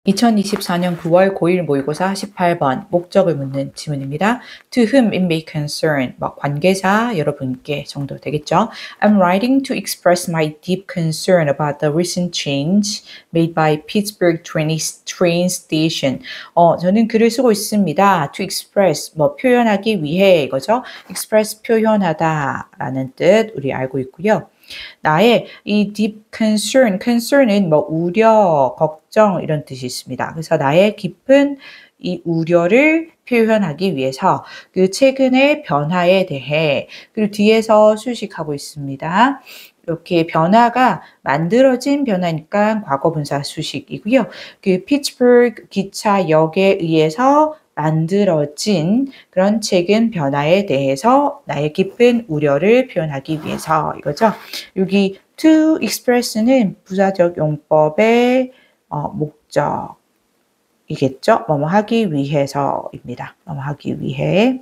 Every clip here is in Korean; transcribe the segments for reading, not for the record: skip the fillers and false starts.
2024년 9월 고1 모의고사 18번 목적을 묻는 지문입니다. To whom it may concern, 관계자 여러분께 정도 되겠죠. I'm writing to express my deep concern about the recent change made by Pittsburgh train station. 저는 글을 쓰고 있습니다. To express, 표현하기 위해 이거죠. express 표현하다라는 뜻 우리 알고 있고요. 나의 이 deep concern은 우려, 걱정 이런 뜻이 있습니다. 그래서 나의 깊은 이 우려를 표현하기 위해서 그 최근의 변화에 대해 그리고 뒤에서 수식하고 있습니다. 이렇게 변화가 만들어진 변화니까 과거분사 수식이고요. 그 피츠버그 기차역에 의해서 만들어진 그런 최근 변화에 대해서 나의 깊은 우려를 표현하기 위해서 이거죠. 여기 to express는 부사적 용법의 목적이겠죠. 뭐뭐 하기 위해서입니다. 뭐뭐 하기 위해.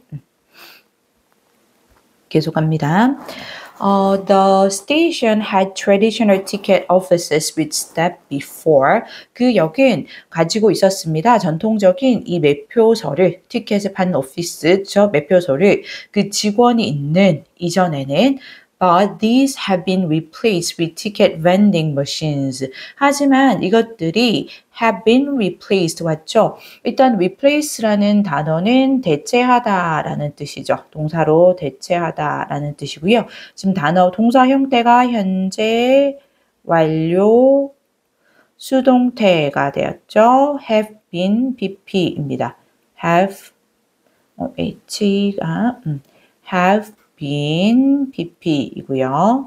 계속합니다. The station had traditional ticket offices with step before. 그 역은 가지고 있었습니다. 전통적인 이 매표소를, 티켓을 파는 오피스, 매표소를 그 직원이 있는 이전에는 But these have been replaced with ticket vending machines. 하지만 이것들이 have been replaced 왔죠. 일단 replace라는 단어는 대체하다라는 뜻이죠. 동사로 대체하다라는 뜻이고요. 지금 동사 형태가 현재, 완료, 수동태가 되었죠. have been, BP입니다. have, have been PP이고요.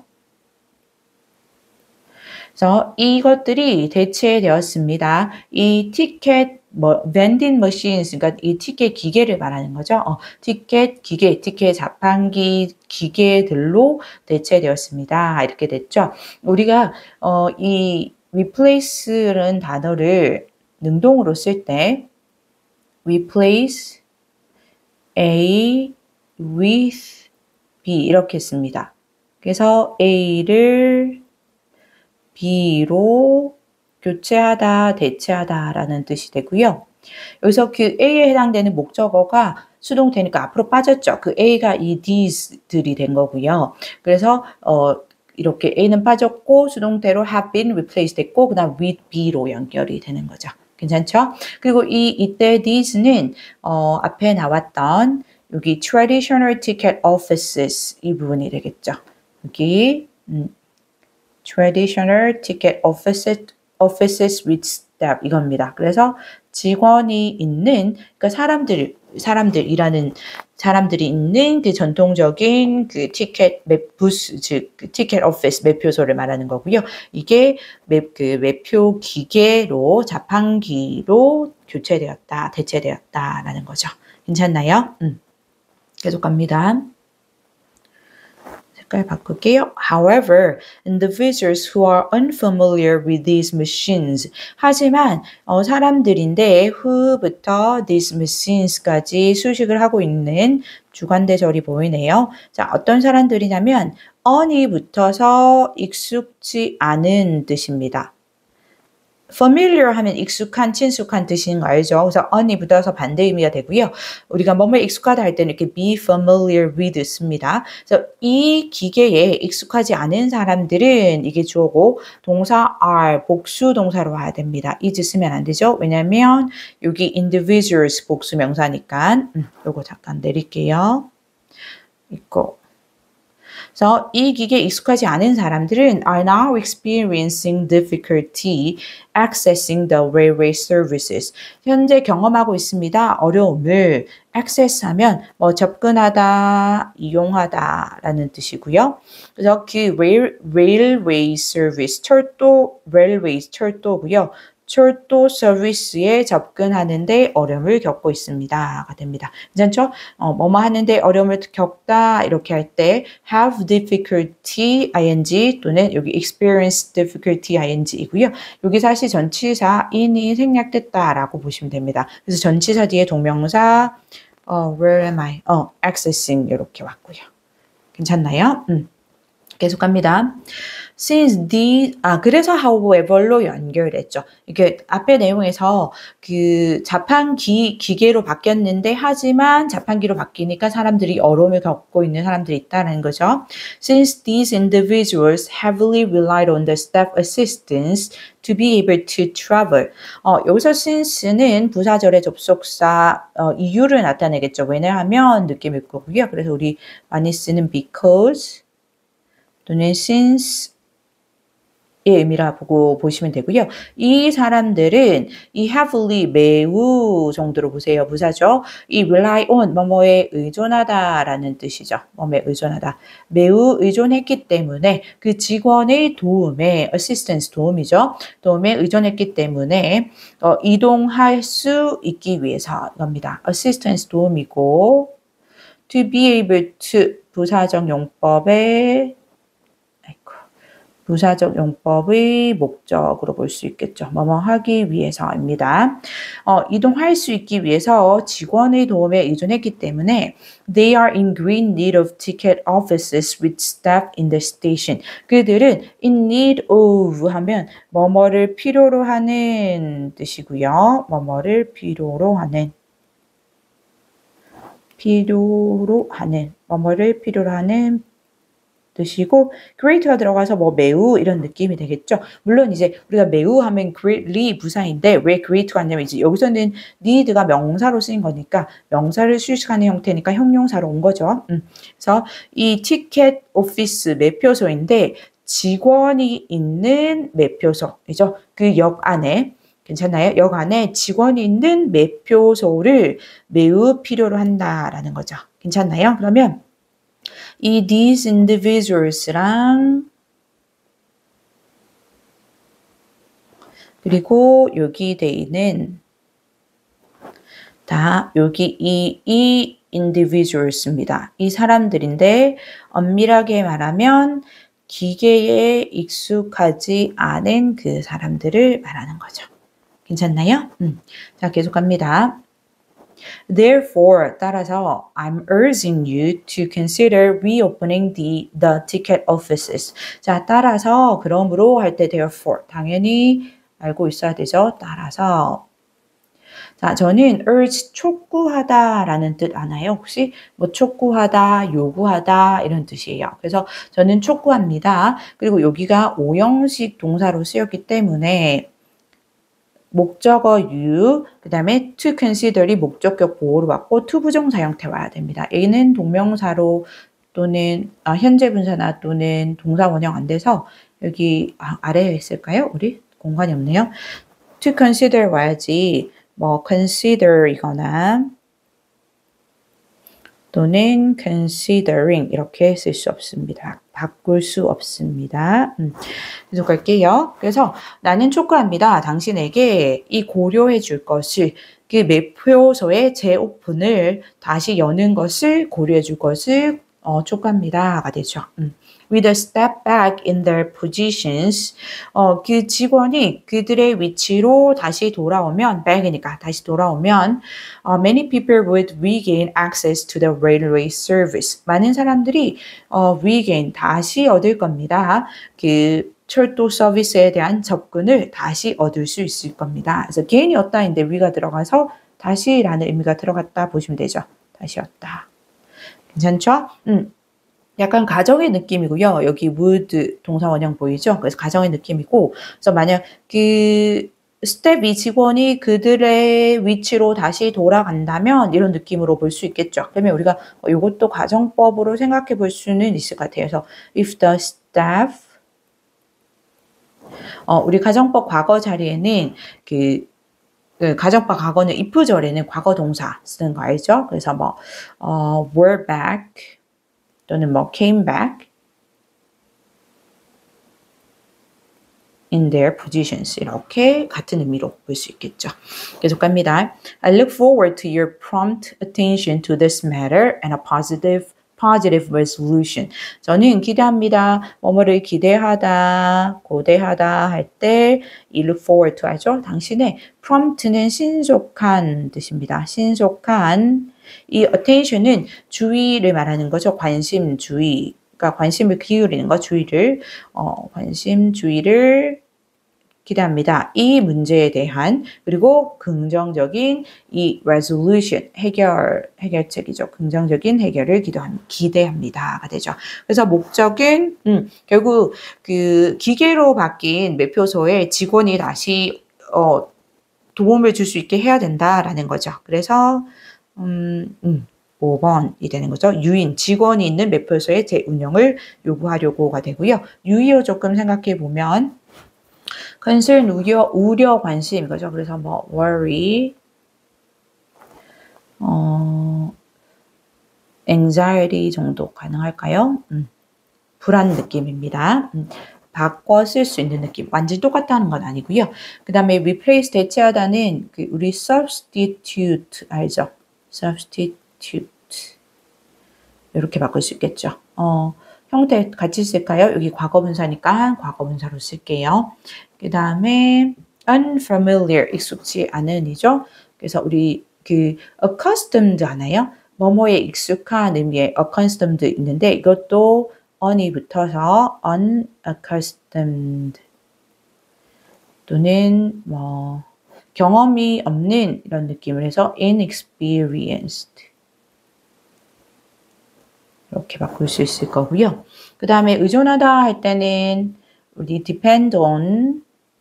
그래서 이것들이 대체되었습니다. 이 티켓 vending machines, 그러니까 이 티켓 기계를 말하는 거죠. 티켓 기계, 티켓 자판기 기계들로 대체되었습니다. 이렇게 됐죠. 우리가 이 replace라는 단어를 능동으로 쓸 때 replace A with B 이렇게 씁니다. 그래서 A를 B로 교체하다, 대체하다라는 뜻이 되고요. 여기서 그 A에 해당되는 목적어가 수동태니까 앞으로 빠졌죠. 그 A가 이 these들이 된 거고요. 그래서 이렇게 A는 빠졌고 수동태로 have been replaced 됐고 그다음 with B로 연결이 되는 거죠. 괜찮죠? 그리고 이때 these는 앞에 나왔던 여기 traditional ticket offices 이 부분이 되겠죠. 여기 traditional ticket offices with staff 이겁니다. 그래서 직원이 있는 그러니까 사람들이 있는 그 전통적인 그 티켓 부스 즉 그 티켓 오피스 매표소를 말하는 거고요. 이게 매표 기계로 자판기로 교체되었다, 대체되었다라는 거죠. 괜찮나요? 계속 갑니다. 색깔 바꿀게요. However, individuals who are unfamiliar with these machines. 하지만 사람들인데 who부터 these machines까지 수식을 하고 있는 주관대절이 보이네요. 자, 어떤 사람들이냐면 on이 붙어서 익숙지 않은 뜻입니다. familiar 하면 익숙한, 친숙한 뜻인 거 알죠? 그래서 on이 붙어서 반대 의미가 되고요. 우리가 뭐뭐 익숙하다 할 때는 이렇게 be familiar with 씁니다. 그래서 이 기계에 익숙하지 않은 사람들은 이게 주어고 동사 are 복수 동사로 와야 됩니다. is 쓰면 안 되죠? 왜냐면 여기 individuals 복수 명사니까 요거 잠깐 내릴게요. 있고 그래서 이 기계에 익숙하지 않은 사람들은 are now experiencing difficulty accessing the railway services. 현재 경험하고 있습니다. 어려움을 access하면 접근하다, 이용하다라는 뜻이고요. 그래서 그 railway service, 철도고요. 철도 서비스에 접근하는데 어려움을 겪고 있습니다가 됩니다. 괜찮죠? 뭐뭐 하는데 어려움을 겪다 이렇게 할 때 have difficulty ing 또는 여기 experience difficulty ing이고요. 여기 사실 전치사 in이 생략됐다라고 보시면 됩니다. 그래서 전치사 뒤에 동명사 where am I? accessing 이렇게 왔고요. 괜찮나요? 계속합니다. Since 그래서 however로 연결했죠. 이게 앞에 내용에서 그 자판기 기계로 바뀌었는데 하지만 자판기로 바뀌니까 사람들이 어려움을 겪고 있는 사람들이 있다는 거죠. Since these individuals heavily relied on the staff assistance to be able to travel. 여기서 since는 부사절의 접속사 이유를 나타내겠죠. 왜냐하면 느낌일 거고요. 그래서 우리 많이 쓰는 because 또는 since 의 의미라 보고 보시면 되고요. 이 사람들은 이 heavily 매우 정도로 보세요. 부사죠. 이 rely on 뭐뭐에 의존하다라는 뜻이죠. 뭐뭐에 의존하다. 매우 의존했기 때문에 그 직원의 도움에 assistance 도움이죠. 도움에 의존했기 때문에 이동할 수 있기 위해서입니다. assistance 도움이고 to be able to 부사적 용법의 부사적 용법의 목적으로 볼 수 있겠죠. 뭐뭐 하기 위해서입니다. 이동할 수 있기 위해서 직원의 도움에 의존했기 때문에 they are in great need of ticket offices with staff in the station. 그들은 in need of 하면 뭐뭐를 필요로 하는 뜻이고요. 뭐뭐를 필요로 하는 뭐뭐를 필요로 하는 뜻이고 great가 들어가서 뭐 매우 이런 느낌이 되겠죠. 물론 이제 우리가 매우 하면 greatly 부사인데 왜 great가 왔냐면 이제 여기서는 need가 명사로 쓰인 거니까 명사를 수식하는 형태니까 형용사로 온 거죠. 그래서 이 티켓 오피스 매표소인데 직원이 있는 매표소이죠. 그 역 안에 괜찮나요? 역 안에 직원이 있는 매표소를 매우 필요로 한다라는 거죠. 괜찮나요? 그러면 이 these individuals랑 그리고 여기 the는 다 여기 이 individuals입니다. 이 사람들인데 엄밀하게 말하면 기계에 익숙하지 않은 그 사람들을 말하는 거죠. 괜찮나요? 자, 계속 갑니다. Therefore, 따라서 I'm urging you to consider reopening the ticket offices. 자, 따라서 그러므로 할 때 therefore 당연히 알고 있어야 되죠. 따라서 자, 저는 urge 촉구하다라는 뜻 아나요? 혹시 뭐 촉구하다, 요구하다 이런 뜻이에요. 그래서 저는 촉구합니다. 그리고 여기가 오형식 동사로 쓰였기 때문에 목적어 you, 그 다음에 to consider이 목적격 보호로 왔고 to 부정사 형태 와야 됩니다. A는 동명사로 또는 현재 분사나 또는 동사 원형 안 돼서 여기 아래에 있을까요? 우리 공간이 없네요. to consider 와야지 뭐 consider 이거나 또는 considering 이렇게 쓸 수 없습니다. 바꿀 수 없습니다. 계속 갈게요. 그래서 나는 촉구합니다. 당신에게 이 고려해 줄 것을 그 매표소의 재오픈을 다시 여는 것을 고려해 줄 것을 촉구합니다가 되죠. With a step back in their positions, 그 직원이 그들의 위치로 다시 돌아오면, back이니까 다시 돌아오면, many people would regain access to the railway service. 많은 사람들이 regain 다시 얻을 겁니다. 그 철도 서비스에 대한 접근을 다시 얻을 수 있을 겁니다. 그래서 gain이 얻다인데 we가 들어가서 다시라는 의미가 들어갔다 보시면 되죠. 다시 얻다. 괜찮죠? 약간 가정의 느낌이고요. 여기 would 동사 원형 보이죠? 그래서 가정의 느낌이고, 그래서 만약 그 스텝 이 직원이 그들의 위치로 다시 돌아간다면 이런 느낌으로 볼 수 있겠죠. 그러면 우리가 이것도 가정법으로 생각해 볼 수는 있을 것 같아요. 그래서 if the staff 우리 가정법 과거 자리에는 그 가정법 과거는 if절에는 과거 동사 쓰는 거 알죠? 그래서 뭐 were back 또는 뭐 came back in their positions 이렇게 같은 의미로 볼 수 있겠죠. 계속 갑니다. I look forward to your prompt attention to this matter and a positive resolution. 저는 기대합니다. 뭐뭐를 기대하다, 고대하다 할 때 이 look forward to 하죠. 당신의 prompt는 신속한 뜻입니다. 신속한 이 attention은 주의를 말하는 거죠. 관심, 주의. 그러니까 관심을 기울이는 거, 주의를 관심, 주의를 기대합니다. 이 문제에 대한 그리고 긍정적인 이 resolution 해결책이죠. 긍정적인 해결을 기대합니다가 되죠. 그래서 목적은 결국 그 기계로 바뀐 매표소에 직원이 다시 도움을 줄 수 있게 해야 된다라는 거죠. 그래서 5번이 되는 거죠. 유인, 직원이 있는 매표소의 재운영을 요구하려고가 되고요. 유의어 조금 생각해 보면 concern, 우려, 관심 이거죠. 그래서 뭐 worry, anxiety 정도 가능할까요? 불안 느낌입니다. 바꿔 쓸 수 있는 느낌. 완전히 똑같다는 건 아니고요. 그 다음에 replace, 대체하다는 그 우리 substitute 알죠? substitute 이렇게 바꿀 수 있겠죠. 형태 같이 쓸까요? 여기 과거분사니까 과거분사로 쓸게요. 그 다음에 unfamiliar, 익숙지 않은이죠. 그래서 우리 그 accustomed 하나요? 뭐뭐에 익숙한 의미의 accustomed 있는데 이것도 on이 붙어서 unaccustomed 또는 뭐 경험이 없는 이런 느낌을 해서 inexperienced 이렇게 바꿀 수 있을 거고요. 그 다음에 의존하다 할 때는 우리 depend on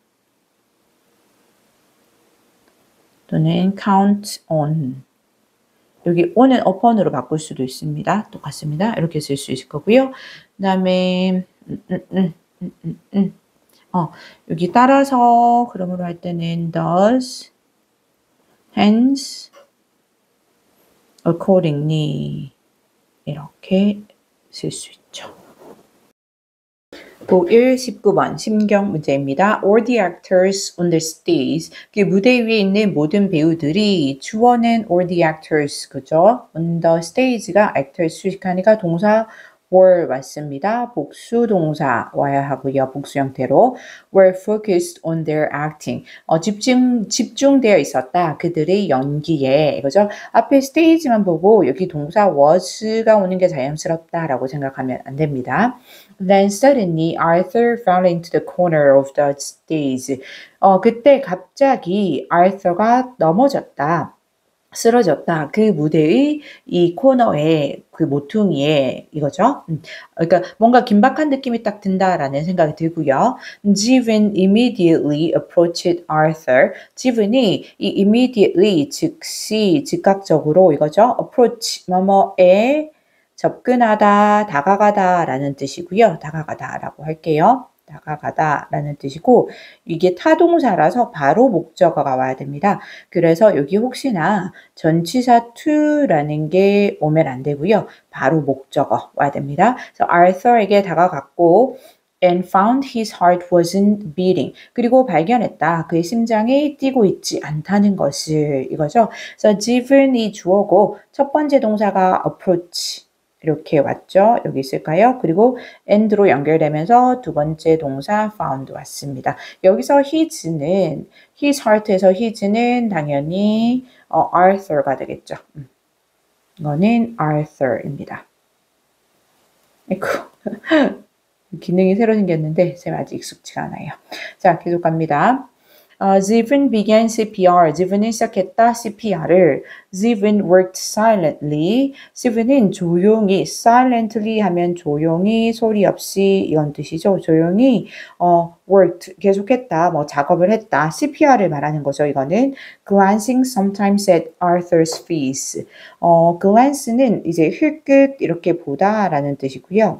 또는 count on 여기 on은 upon으로 바꿀 수도 있습니다. 똑같습니다. 이렇게 쓸 수 있을 거고요. 그 다음에 여기 따라서 그러므로 할 때는 does, hence, accordingly 이렇게 쓸 수 있죠. 고1 19번 심경 문제입니다. All the actors on the stage. 그 무대 위에 있는 모든 배우들이 주어는 all the actors 그죠? On the stage가 actors 수식하니까 동사 were 왔습니다. 복수 동사 와야 하고요. 복수 형태로 were focused on their acting. 집중되어 있었다. 그들의 연기에 이거죠. 앞에 stage만 보고 여기 동사 was가 오는 게 자연스럽다라고 생각하면 안 됩니다. Then suddenly Arthur fell into the corner of the stage. 그때 갑자기 Arthur가 넘어졌다. 쓰러졌다. 그 무대의 이 코너에 그 모퉁이에 이거죠. 그러니까 뭔가 긴박한 느낌이 딱 든다라는 생각이 들고요. Jiven immediately approached Arthur. 지븐이 이 immediately 즉시 즉각적으로 이거죠. approach 뭐뭐에 접근하다, 다가가다라는 뜻이고요. 다가가다라고 할게요. 다가가다라는 뜻이고 이게 타동사라서 바로 목적어가 와야 됩니다. 그래서 여기 혹시나 전치사 to라는 게 오면 안 되고요. 바로 목적어 와야 됩니다. 그래서 Arthur에게 다가갔고 and found his heart wasn't beating. 그리고 발견했다. 그의 심장이 뛰고 있지 않다는 것을 이거죠. 그래서 given이 주어고 첫 번째 동사가 approach 이렇게 왔죠. 여기 있을까요? 그리고 and로 연결되면서 두 번째 동사 found 왔습니다. 여기서 his heart에서 his는 당연히 Arthur가 되겠죠. 이거는 Arthur입니다. 아이고 기능이 새로 생겼는데 쌤 아직 익숙지가 않아요. 자, 계속 갑니다. Ziven began CPR. Ziven은 시작했다 CPR을. Ziven worked silently. Ziven은 조용히, silently 하면 조용히, 소리 없이 이런 뜻이죠. 조용히 worked, 계속했다, 뭐 작업을 했다. CPR을 말하는 거죠. 이거는 glancing sometimes at Arthur's face. glance는 이제 힐끗 이렇게 보다라는 뜻이고요.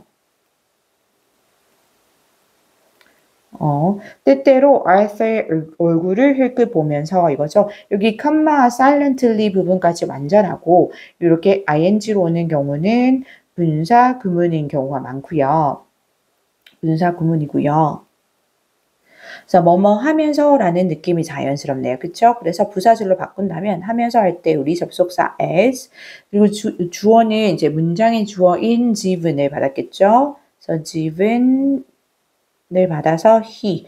때때로 Arthur의 얼굴을 힐끗 보면서 이거죠. 여기 컴마 silently 부분까지 완전하고 이렇게 ing로 오는 경우는 분사 구문인 경우가 많고요. 분사 구문이고요. 그래서 뭐뭐 하면서라는 느낌이 자연스럽네요. 그렇죠? 그래서 부사절로 바꾼다면 하면서 할 때 우리 접속사 as 그리고 주어는 이제 문장의 주어인 given을 받았겠죠. 그래서 given 을 받아서 he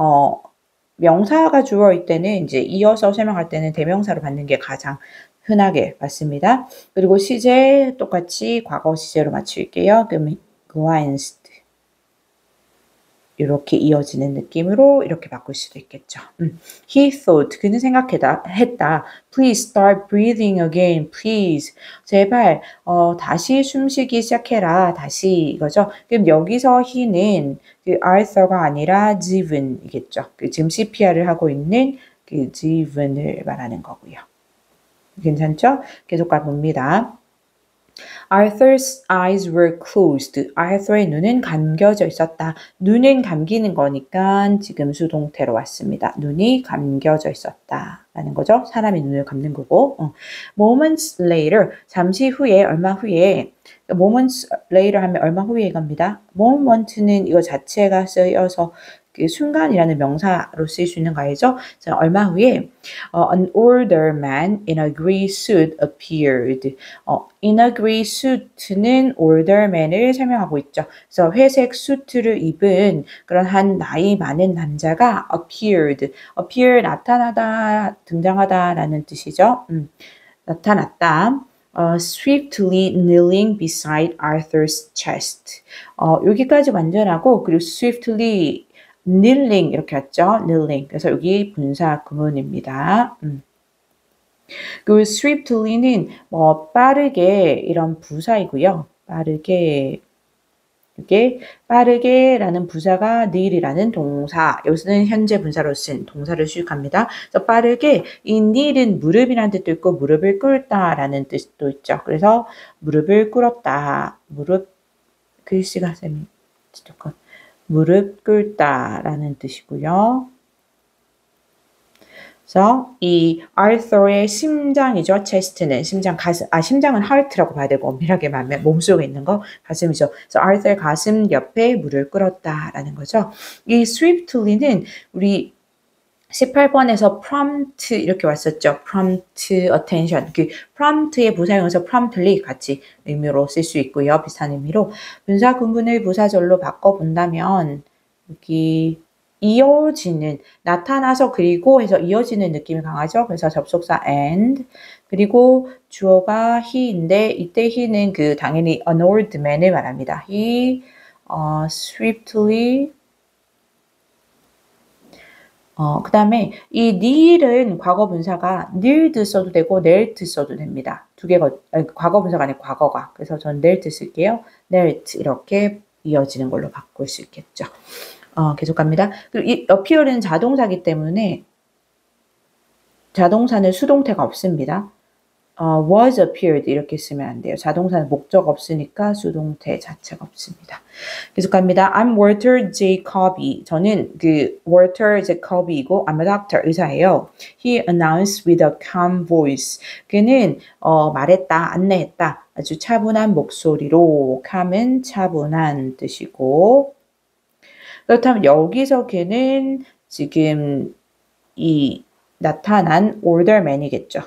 명사가 주어일 때는 이제 이어서 설명할 때는 대명사로 받는 게 가장 흔하게 받습니다. 그리고 시제 똑같이 과거 시제로 맞출게요. 그럼 glanced. 이렇게 이어지는 느낌으로 이렇게 바꿀 수도 있겠죠. He thought, 그는 했다. Please start breathing again, please. 제발 다시 숨쉬기 시작해라. 다시 이거죠. 그럼 여기서 he는 그 Arthur가 아니라 Stephen이겠죠. 지금 CPR을 하고 있는 그 Stephen을 말하는 거고요. 괜찮죠? 계속 가봅니다. Arthur's eyes were closed. Arthur의 눈은 감겨져 있었다. 눈은 감기는 거니까 지금 수동태로 왔습니다. 눈이 감겨져 있었다. 라는 거죠. 사람이 눈을 감는 거고. Moments later, 잠시 후에, 얼마 후에, moments later 하면 얼마 후에 갑니다. moment는 이거 자체가 쓰여서 그 순간이라는 명사로 쓰일 수 있는 거 알죠? 자, 얼마 후에 an older man in a gray suit appeared. in a gray suit는 older man을 설명하고 있죠. 그래서 회색 수트를 입은 그런 한 나이 많은 남자가 appeared. appear 나타나다, 등장하다라는 뜻이죠. 나타났다. swiftly kneeling beside Arthur's chest. 여기까지 완전하고 그리고 swiftly kneeling 이렇게 왔죠. kneeling. 그래서 여기 분사 구문입니다. 그 swiftly는 빠르게 이런 부사이고요. 빠르게 이게 빠르게라는 부사가 need이라는 동사. 여기서는 현재 분사로 쓴 동사를 수식합니다. 그래서 빠르게 이 need은 무릎이라는 뜻도 있고 무릎을 꿇다라는 뜻도 있죠. 그래서 무릎을 꿇었다. 무릎 글씨가 쌤이 조금 무릎 꿇다라는 뜻이고요. 그래서 이 Arthur의 심장이죠. chest는 심장, 가슴, 심장은 heart라고 봐야 되고 엄밀하게 말하면 몸속에 있는 거 가슴이죠. 그래서 Arthur의 가슴 옆에 물을 끓었다라는 거죠. 이 swiftly는 우리 18번에서 prompt 이렇게 왔었죠. prompt attention. 그 prompt의 부사형에서 promptly 같이 의미로 쓸 수 있고요. 비슷한 의미로 분사 구문을 부사절로 바꿔본다면 여기 이어지는, 나타나서 그리고 해서 이어지는 느낌이 강하죠. 그래서 접속사 and 그리고 주어가 he인데 이때 he는 그 당연히 an old man을 말합니다. He swiftly 그 다음에 이 need은 과거 분사가 need 써도 되고 knelt 써도 됩니다. 두 개가 과거 분사가 아니고 과거가. 그래서 전 knelt 쓸게요. knelt 이렇게 이어지는 걸로 바꿀 수 있겠죠. 계속 갑니다. 그리고 이 appear는 자동사기 때문에 자동사는 수동태가 없습니다. was appeared 이렇게 쓰면 안 돼요. 자동사는 목적 없으니까 수동태 자체가 없습니다. 계속 갑니다. I'm Walter Jacoby. 저는 그 Walter Jacoby이고 I'm a doctor. 의사예요. He announced with a calm voice. 그는 말했다, 안내했다. 아주 차분한 목소리로. calm은 차분한 뜻이고 그렇다면 여기서 걔는 지금 이 나타난 older man이겠죠.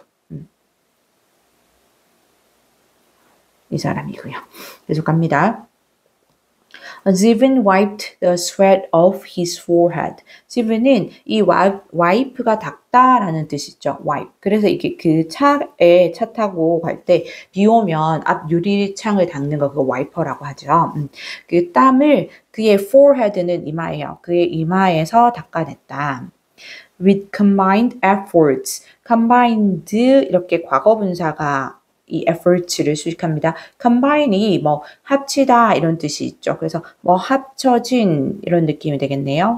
이 사람이고요. 계속 갑니다. Stephen wiped the sweat off his forehead. Stephen은 이 wipe가 닦다라는 뜻이죠. wipe. 그래서 이게 그 차에 차 타고 갈 때 비 오면 앞 유리창을 닦는 거 그거 와이퍼라고 하죠. 그 땀을 그의 forehead는 이마예요. 그의 이마에서 닦아냈다. With combined efforts. combined 이렇게 과거 분사가 이 efforts를 수식합니다. combine이 합치다 이런 뜻이 있죠. 그래서 합쳐진 이런 느낌이 되겠네요.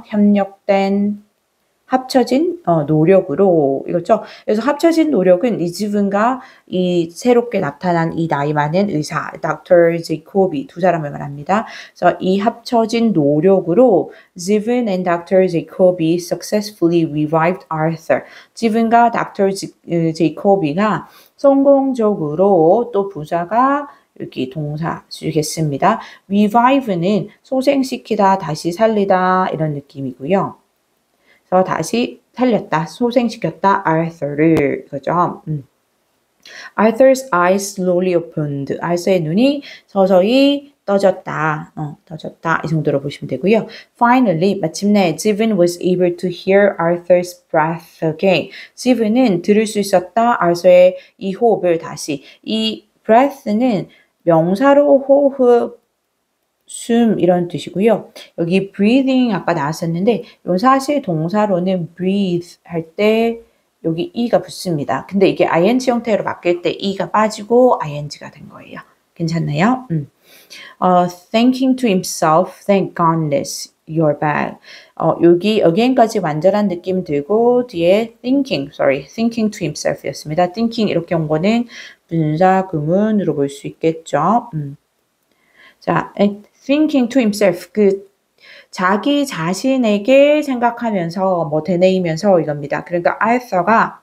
합쳐진 노력으로 이거죠. 그래서 합쳐진 노력은 이 지분과 이 새롭게 나타난 이 나이 많은 의사 Dr. Jacoby 두 사람을 말합니다. 그래서 이 합쳐진 노력으로 Stephen and Dr. Jacoby successfully revived Arthur. 지분과 Dr. Jacoby가 성공적으로 또 부사가 여기 동사 쓰겠습니다. revive는 소생시키다, 다시 살리다 이런 느낌이고요. 그래서 다시 살렸다, 소생시켰다, Arthur를 그죠? Arthur's eyes slowly opened. Arthur의 눈이 서서히 떠졌다. 떠졌다. 이 정도로 보시면 되고요. Finally, 마침내 Stephen was able to hear Arthur's breath again. Stephen은 들을 수 있었다. Arthur의 이 호흡을 다시. 이 breath는 명사로 호흡 숨 이런 뜻이고요. 여기 breathing 아까 나왔었는데 이건 사실 동사로는 breathe 할 때 여기 e가 붙습니다. 근데 이게 ing 형태로 바뀔 때 e가 빠지고 ing가 된 거예요. 괜찮나요? Thinking to himself, thank goodness you're back. 여기 again까지 완전한 느낌 들고 뒤에 thinking to himself였습니다. thinking 이렇게 온 거는 분사 구문으로 볼 수 있겠죠. 자, thinking to himself 자기 자신에게 생각하면서 뭐 되뇌이면서 이겁니다. 그러니까 Arthur가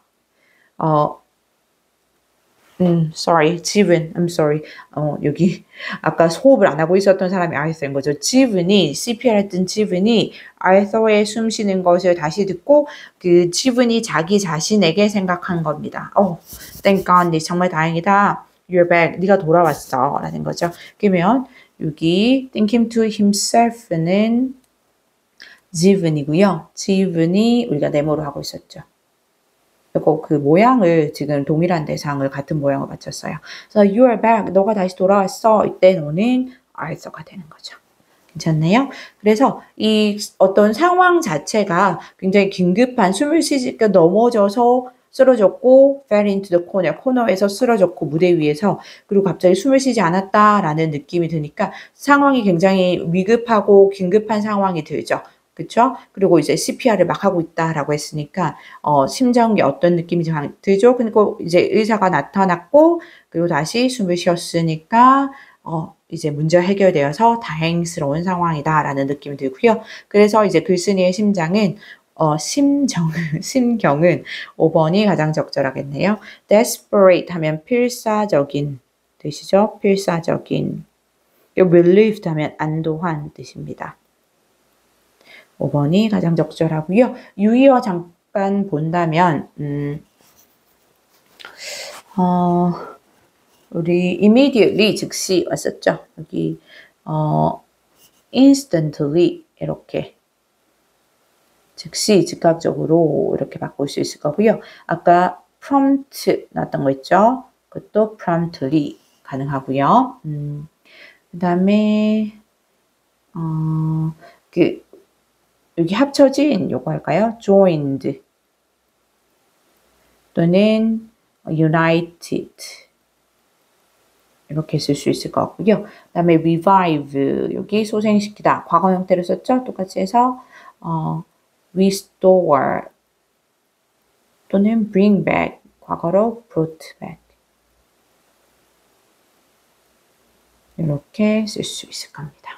I'm sorry. 여기 아까 호흡을 안 하고 있었던 사람이 Arthur인 거죠. 지븐이 CPR 했던 지븐이 Arthur의 숨 쉬는 것을 다시 듣고 그 지븐이 자기 자신에게 생각한 겁니다. Thank God, 정말 다행이다. You're back. 네가 돌아왔어. 라는 거죠. 그러면 여기 thinking to himself는 지븐이고요. 지븐이 우리가 네모로 하고 있었죠. 그리고 그 모양을 지금 동일한 대상을 같은 모양을 맞췄어요. 그래서 you're back. 너가 다시 돌아왔어. 이때 너는 Arthur가 되는 거죠. 괜찮나요? 그래서 이 어떤 상황 자체가 굉장히 긴급한 숨을 쉬지가 넘어져서 쓰러졌고 fell into the corner, 코너에서 쓰러졌고 무대 위에서 그리고 갑자기 숨을 쉬지 않았다라는 느낌이 드니까 상황이 굉장히 위급하고 긴급한 상황이 들죠. 그쵸? 그리고 이제 CPR을 막 하고 있다라고 했으니까 심정이 어떤 느낌이 들죠? 그리고 이제 의사가 나타났고 그리고 다시 숨을 쉬었으니까 이제 문제가 해결되어서 다행스러운 상황이다라는 느낌이 들고요. 그래서 이제 글쓴이의 심경은 5번이 가장 적절하겠네요. desperate 하면 필사적인 뜻이죠. 필사적인. relieved 하면 안도한 뜻입니다. 5번이 가장 적절하고요. 유의어 잠깐 본다면 우리 immediately 즉시 왔었죠. 여기 instantly 이렇게 즉시 즉각적으로 이렇게 바꿀 수 있을 거고요. 아까 prompt 나왔던 거 있죠. 그것도 promptly 가능하고요. 그다음에 여기 합쳐진 요거 할까요? joined 또는 united 이렇게 쓸 수 있을 것 같고요. 그 다음에 revive 여기 소생시키다 과거 형태로 썼죠. 똑같이 해서 restore 또는 bring back 과거로 brought back 이렇게 쓸 수 있을 겁니다.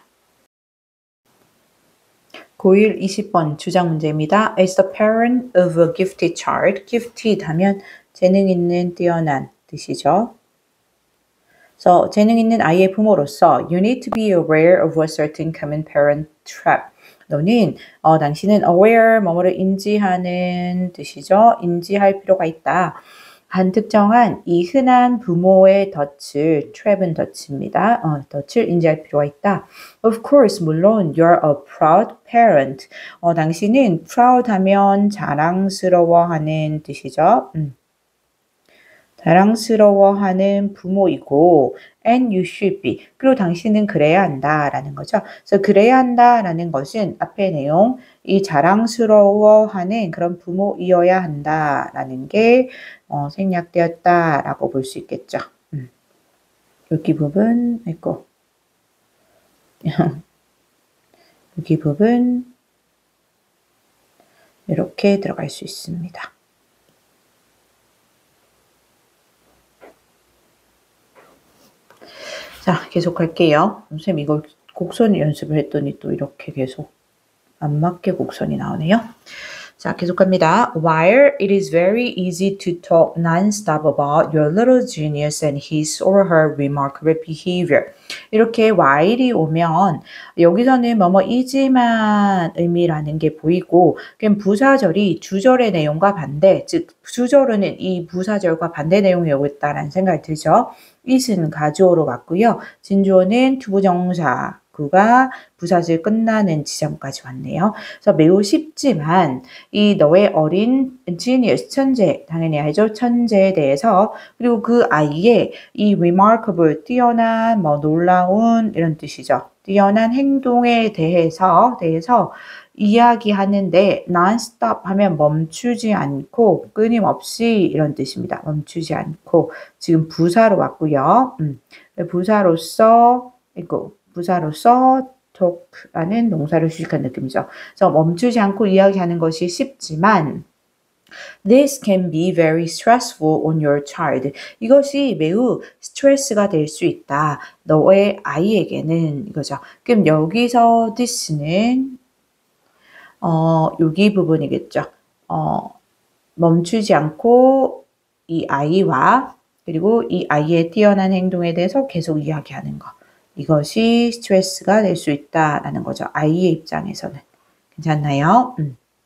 고1 20번 주장 문제입니다. As the parent of a gifted child, gifted 하면 재능 있는, 뛰어난 뜻이죠. 그래서 재능 있는 아이의 부모로서 you need to be aware of a certain common parent trap. 너는 당신은 aware 뭐뭐를 인지하는 뜻이죠. 인지할 필요가 있다. 한 특정한 이 흔한 부모의 덫을 trap은 덫입니다. 덫을 인지할 필요가 있다. Of course, 물론 you're a proud parent. 당신은 proud 하면 자랑스러워하는 뜻이죠. 자랑스러워하는 부모이고 and you should be. 그리고 당신은 그래야 한다라는 거죠. 그래서 그래야 한다라는 것은 앞의 내용 이 자랑스러워하는 그런 부모이어야 한다라는 게 생략되었다라고 볼 수 있겠죠. 여기 부분 있고 여기 부분 이렇게 들어갈 수 있습니다. 자, 계속 할게요. 선생님 이걸 곡선 연습을 했더니 또 이렇게 계속 안 맞게 곡선이 나오네요. 자, 계속합니다. While it is very easy to talk non-stop about your little genius and his or her remarkable behavior. 이렇게 while이 오면 여기서는 뭐뭐이지만 의미라는 게 보이고 그럼 부사절이 주절의 내용과 반대, 즉 주절은 이 부사절과 반대 내용이 오고 있다라는 생각이 들죠. it은 가주어로 맞고요. 진주어는 투부정사 구가 부사절 끝나는 지점까지 왔네요. 그래서 매우 쉽지만 이 너의 어린 genius 천재 당연히 알죠. 천재에 대해서 그리고 그 아이의 이 remarkable 뛰어난 뭐 놀라운 이런 뜻이죠. 뛰어난 행동에 대해서 이야기하는데 non-stop 하면 멈추지 않고 끊임없이 이런 뜻입니다. 멈추지 않고 지금 부사로 왔고요. 부사로서 talk하는 동사를 수식한 느낌이죠. 그래서 멈추지 않고 이야기하는 것이 쉽지만 This can be very stressful on your child. 이것이 매우 스트레스가 될 수 있다. 너의 아이에게는 이거죠. 그럼 여기서 this는 여기 부분이겠죠. 멈추지 않고 이 아이와 그리고 이 아이의 뛰어난 행동에 대해서 계속 이야기하는 거. 이것이 스트레스가 될 수 있다라는 거죠. 아이의 입장에서는. 괜찮나요?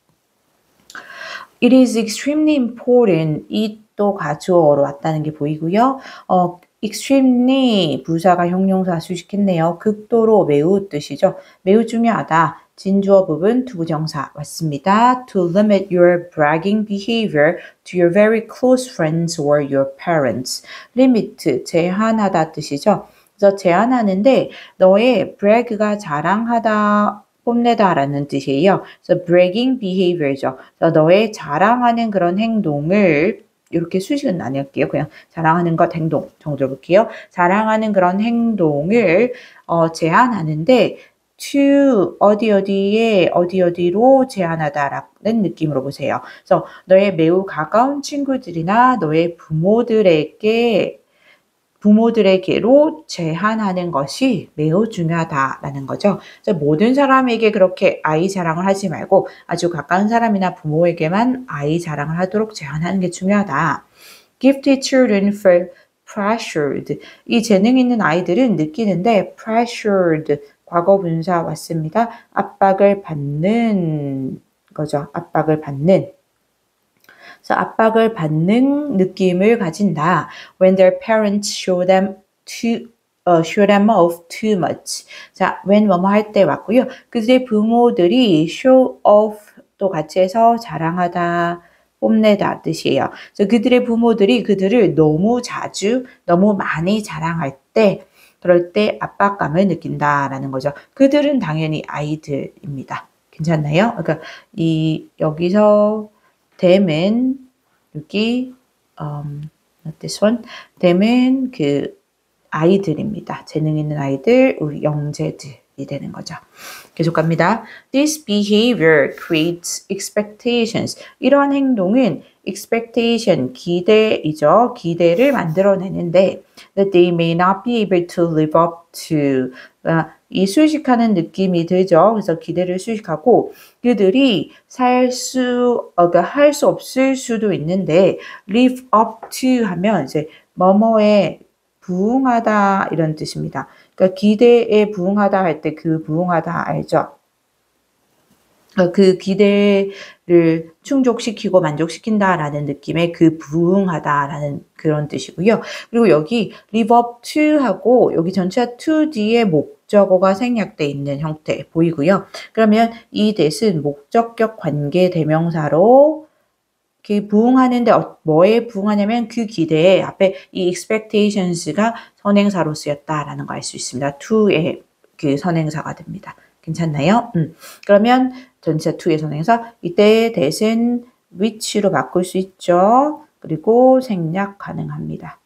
It is extremely important. 이 또 가주어로 왔다는 게 보이고요. extremely 부사가 형용사 수식했네요. 극도로 매우 뜻이죠. 매우 중요하다. 진주어 부분 투부정사 왔습니다. To limit your bragging behavior to your very close friends or your parents. limit, 제한하다 뜻이죠. 그래서 제한하는데 너의 brag가 자랑하다, 뽐내다라는 뜻이에요. 그래서 bragging behavior죠. 그래서 너의 자랑하는 그런 행동을 이렇게 수식은 안 할게요. 그냥 자랑하는 것 행동 정도로 볼게요. 자랑하는 그런 행동을 제한하는데 to 어디로 제한하다라는 느낌으로 보세요. 그래서 너의 매우 가까운 친구들이나 너의 부모들에게로 제한하는 것이 매우 중요하다라는 거죠. 그래서 모든 사람에게 그렇게 아이 자랑을 하지 말고 아주 가까운 사람이나 부모에게만 아이 자랑을 하도록 제한하는 게 중요하다. Gifted children feel pressured. 이 재능 있는 아이들은 느끼는데 pressured 과거 분사 왔습니다. 압박을 받는 거죠. 압박을 받는. 그래서 압박을 받는 느낌을 가진다. When their parents show them off too much. 자, when 뭐뭐 할 때 왔고요. 그들의 부모들이 show off 또 같이 해서 자랑하다, 뽐내다 뜻이에요. 그래서 그들의 부모들이 그들을 너무 자주, 너무 많이 자랑할 때 그럴 때 압박감을 느낀다라는 거죠. 그들은 당연히 아이들입니다. 괜찮나요? 그러니까 여기서 them은 여기 not this one. them은 그 아이들입니다. 재능 있는 아이들, 우리 영재들이 되는 거죠. 계속 갑니다. This behavior creates expectations. 이러한 행동은 expectation, 기대이죠. 기대를 만들어내는데 that they may not be able to live up to. 이 수식하는 느낌이 들죠. 그래서 기대를 수식하고 그들이 할 수 없을 수도 있는데 live up to 하면 이제 뭐뭐에 부응하다 이런 뜻입니다. 그러니까 기대에 부응하다 할 때 그 부응하다 알죠? 그 기대를 충족시키고 만족시킨다라는 느낌의 그 부응하다라는 그런 뜻이고요. 그리고 여기 live up to 하고 여기 전치사 to 뒤에 목적어가 생략돼 있는 형태 보이고요. 그러면 이 that은 목적격 관계 대명사로 그 부응하는데 뭐에 부응하냐면 그 기대에 앞에 이 expectations가 선행사로 쓰였다라는 거 알 수 있습니다. to의 그 선행사가 됩니다. 괜찮나요? 그러면 전치사 to의 선행사 이때 that은 which로 바꿀 수 있죠. 그리고 생략 가능합니다.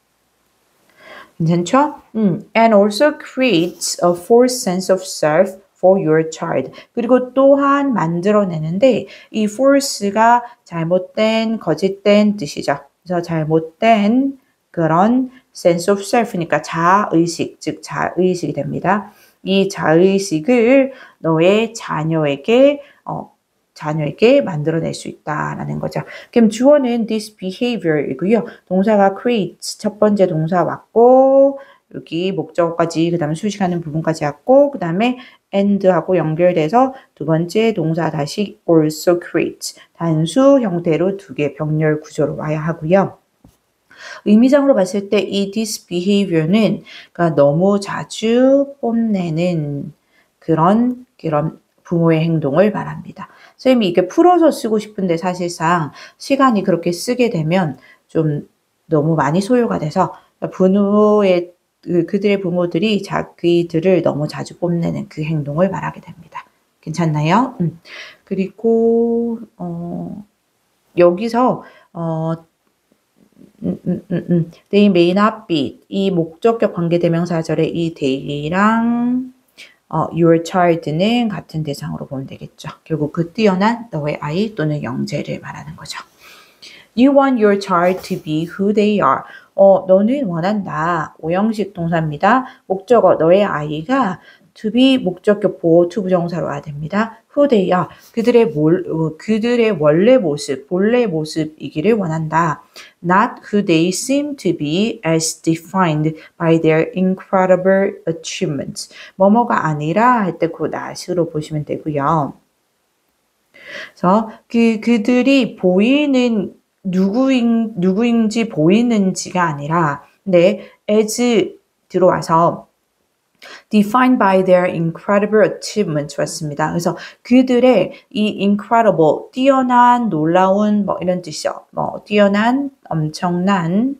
괜찮죠? And also creates a false sense of self for your child. 그리고 또한 만들어내는데 이 false가 잘못된, 거짓된 뜻이죠. 그래서 잘못된 그런 sense of self니까 자의식, 즉 자의식이 됩니다. 이 자의식을 너의 자녀에게 만들어낼 수 있다라는 거죠. 그럼 주어는 this behavior이고요. 동사가 creates 첫 번째 동사 왔고 여기 목적어까지 그 다음에 수식하는 부분까지 왔고 그 다음에 and하고 연결돼서 두 번째 동사 다시 also creates 단수 형태로 두 개 병렬 구조로 와야 하고요. 의미상으로 봤을 때 이 this behavior는 그러니까 너무 자주 뽐내는 그런 부모의 행동을 말합니다. 선생님이 이게 풀어서 쓰고 싶은데 사실상 시간이 그렇게 쓰게 되면 좀 너무 많이 소요가 돼서 부모의 그들의 부모들이 자기들을 너무 자주 뽐내는 그 행동을 말하게 됩니다. 괜찮나요? 그리고 여기서 they may not be 이 목적격 관계대명사절의 이 they랑 your child는 같은 대상으로 보면 되겠죠. 결국 그 뛰어난 너의 아이 또는 영재를 말하는 거죠. You want your child to be who they are. 너는 원한다. 오형식 동사입니다. 목적어 너의 아이가 to be 목적격 보호 to 부정사로 와야 됩니다. who they are. 그들의 원래 모습, 본래 모습이기를 원한다. Not who they seem to be as defined by their incredible achievements. 뭐뭐가 아니라 할 때 그 not으로 보시면 되고요. 그래서 그들이 보이는 누구인지 보이는지가 아니라 as 들어와서 defined by their incredible achievements 왔습니다. 그래서 그들의 이 incredible, 뛰어난, 놀라운 뭐 이런 뜻이요. 뛰어난, 엄청난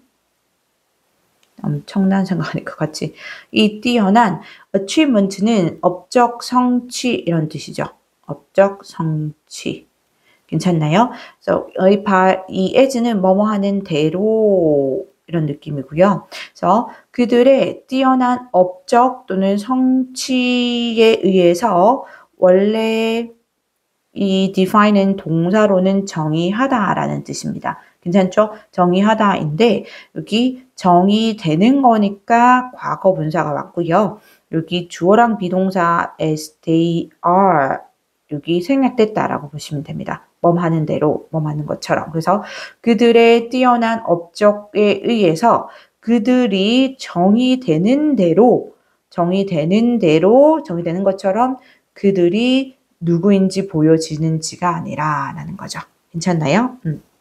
생각하니까 같이 이 뛰어난 achievement는 업적 성취 이런 뜻이죠. 업적 성취. 괜찮나요? 그래서 이 as는 뭐뭐 하는 대로 이런 느낌이고요. 그래서 그들의 뛰어난 업적 또는 성취에 의해서 원래 이 define는 동사로는 정의하다라는 뜻입니다. 괜찮죠? 정의하다인데 여기 정의되는 거니까 과거 분사가 왔고요. 여기 주어랑 비동사 as they are 여기 생략됐다라고 보시면 됩니다. 하는 대로, 하는 것처럼. 그래서 그들의 뛰어난 업적에 의해서 그들이 정의되는 것처럼 그들이 누구인지 보여지는지가 아니라 라는 거죠. 괜찮나요?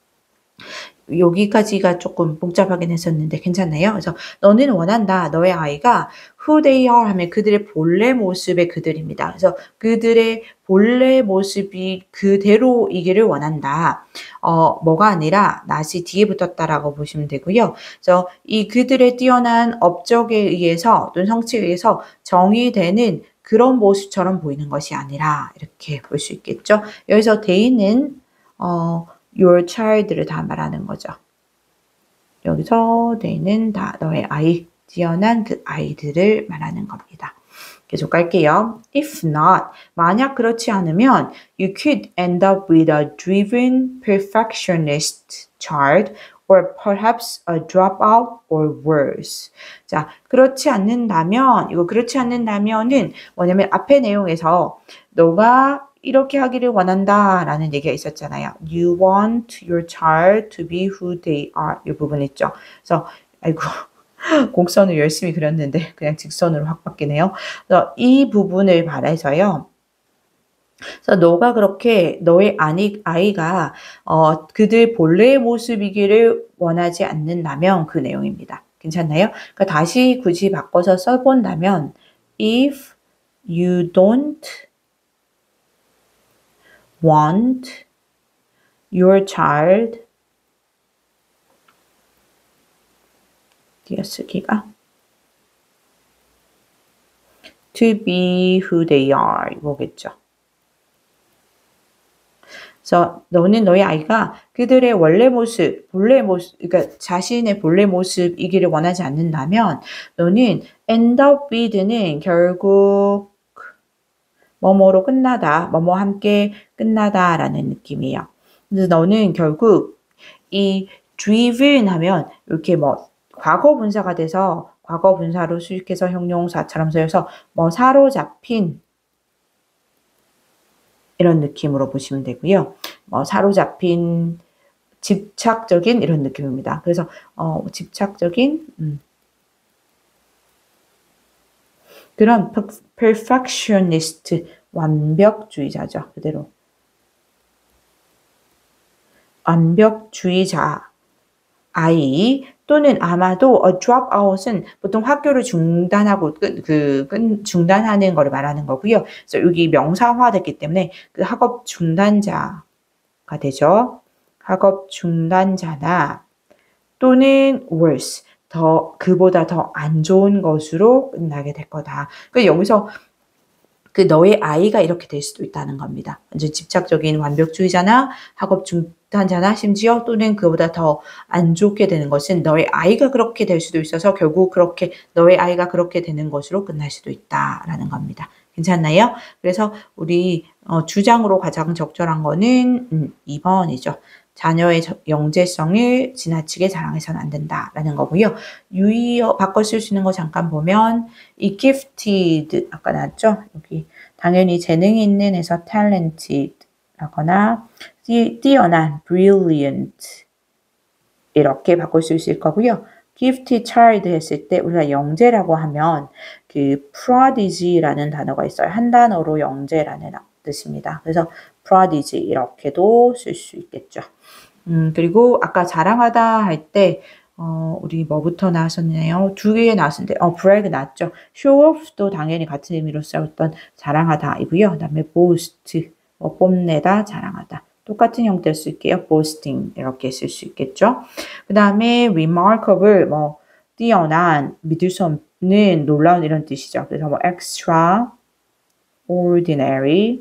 여기까지가 조금 복잡하긴 했었는데 괜찮나요? 그래서 너는 원한다. 너의 아이가 who they are 하면 그들의 본래 모습의 그들입니다. 그래서 그들의 본래 모습이 그대로이기를 원한다. 뭐가 아니라 not이 뒤에 붙었다라고 보시면 되고요. 그래서 이 그들의 뛰어난 업적에 의해서 또는 성취에 의해서 정의되는 그런 모습처럼 보이는 것이 아니라 이렇게 볼 수 있겠죠. 여기서 they는 your child를 다 말하는 거죠. 여기서 they는 다 너의 아이, 뛰어난 그 아이들을 말하는 겁니다. 계속 갈게요. If not, 만약 그렇지 않으면 you could end up with a driven perfectionist child or perhaps a dropout or worse. 자, 그렇지 않는다면 뭐냐면 앞에 내용에서 너가 이렇게 하기를 원한다 라는 얘기가 있었잖아요. You want your child to be who they are. 이 부분 있죠. 그래서 아이고 곡선을 열심히 그렸는데 그냥 직선으로 확 바뀌네요. 그래서 이 부분을 말해서요. 그래서 너가 그렇게 너의 아이가 그들 본래의 모습이기를 원하지 않는다면 그 내용입니다. 괜찮나요? 그러니까 다시 굳이 바꿔서 써본다면 if you don't want your child 띄어쓰기가 to be who they are 이거겠죠. 그래서 너는 너의 아이가 그들의 원래 모습, 본래 모습, 그러니까 자신의 본래 모습이기를 원하지 않는다면 너는 end up with는 결국 뭐뭐로 끝나다, 뭐뭐 함께 끝나다라는 느낌이에요. 그래서 너는 결국 이 driven 하면 이렇게 뭐 과거 분사가 돼서 과거 분사로 수식해서 형용사처럼 쓰여서 뭐 사로잡힌 이런 느낌으로 보시면 되고요. 뭐 사로잡힌 집착적인 이런 느낌입니다. 그래서 집착적인 그런 perfectionist 완벽주의자죠. 그대로 완벽주의자 아이 또는 아마도 dropout은 보통 학교를 중단하고 중단하는 거를 말하는 거고요. 그래서 여기 명사화됐기 때문에 그 학업 중단자가 되죠. 학업 중단자나 또는 worse 그보다 더 안 좋은 것으로 끝나게 될 거다. 그러니까 여기서 그 너의 아이가 이렇게 될 수도 있다는 겁니다. 완전 집착적인 완벽주의자나 학업 중단자나 심지어 또는 그보다 더 안 좋게 되는 것은 너의 아이가 그렇게 될 수도 있어서 결국 그렇게 너의 아이가 그렇게 되는 것으로 끝날 수도 있다라는 겁니다. 괜찮나요? 그래서 우리 주장으로 가장 적절한 거는 2번이죠. 자녀의 영재성을 지나치게 자랑해서는 안 된다라는 거고요. 유의어 바꿔 쓸 수 있는 거 잠깐 보면 이 gifted 아까 나왔죠? 여기 당연히 재능이 있는 에서 talented 라거나 뛰어난 brilliant 이렇게 바꿀 수 있을 거고요. gifted child 했을 때 우리가 영재라고 하면 그 prodigy라는 단어가 있어요. 한 단어로 영재라는 뜻입니다. 그래서 prodigy 이렇게도 쓸 수 있겠죠. 그리고 아까 자랑하다 할 때 우리 뭐부터 나왔었나요? 2개 나왔었는데 brag 나왔죠. show off도 당연히 같은 의미로 썼던 자랑하다이고요. 그다음에 boast 뽐내다, 자랑하다. 똑같은 형태로 쓸게요. boasting 이렇게 쓸 수 있겠죠. 그 다음에 remarkable 뛰어난, 믿을 수 없는, 놀라운 이런 뜻이죠. 그래서 extraordinary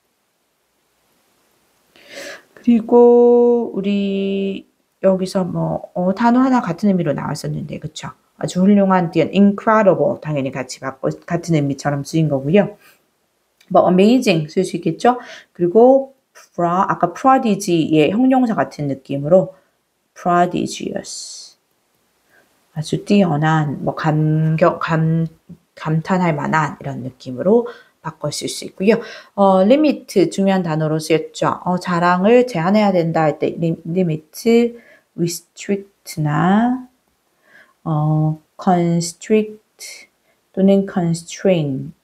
그리고 우리 여기서 단어 하나 같은 의미로 나왔었는데 그쵸? 아주 훌륭한 incredible 당연히 같은 의미처럼 쓰인 거고요. amazing 쓸 수 있겠죠? 그리고 아까 prodigy의 형용사 같은 느낌으로 prodigious 아주 뛰어난 감탄할 만한 이런 느낌으로 바꿔 쓸 수 있고요. limit 중요한 단어로 쓰였죠. 자랑을 제한해야 된다 할 때 limit, restrict나 constrict 또는 constrain